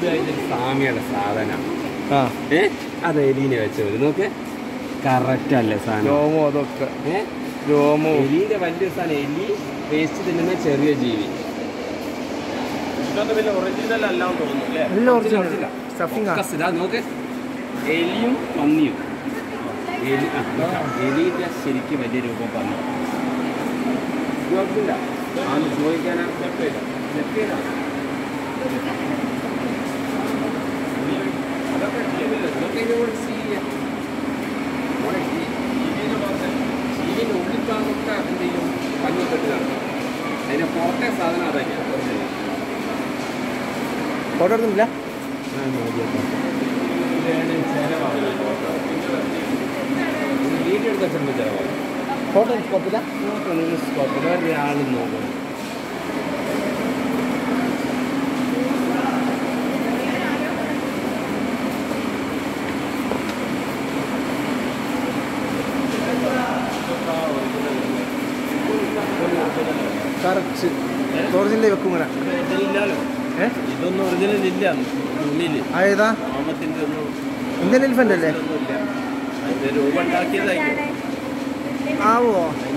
സാമ്യയുടെ സാധനം അത് എലീനെ വെച്ചത് നോക്ക് കറക്റ്റ് അല്ലേ സാധനം രോമോ അതൊക്കെ രോമോ എലീന്റെ വലിയ സാധനം എലി വേസ്റ്റ് തിന്നുന്ന ചെറിയ ജീവി ഒറിജിനൽ അല്ലാന്ന് തോന്നുന്നു നോക്ക് എലിയും പന്നിയും എലിന്റെ ശരിക്കും വലിയ രൂപം പറഞ്ഞു ചോദിക്കാനാ ഉള്ളിപ്പാകൊക്കെ എന്തെങ്കിലും പഞ്ഞിപ്പെട്ടാണ് അതിന് പുറത്തെ സാധനം അതന്നെയാണ് ഫോട്ടോ എടുക്കുന്നില്ല വീഡിയോ എടുക്കാൻ ചിലപ്പോൾ ചിലവാകും ഫോട്ടോ സ്കോപ്പില്ല സ്കോപ്പിൽ ഒരാളും നോക്കും കറക്റ്റ് ഒറിജിനൽ വെക്കും ഇങ്ങനെ ഇതൊന്നും ഒറിജിനൽ ഇല്ല ഉള്ളിൽ ഏതാ ഇന്ത്യൻ എലിഫന്റ് അല്ലേ രൂപ ഉണ്ടാക്കിയതായിരിക്കും ആവോ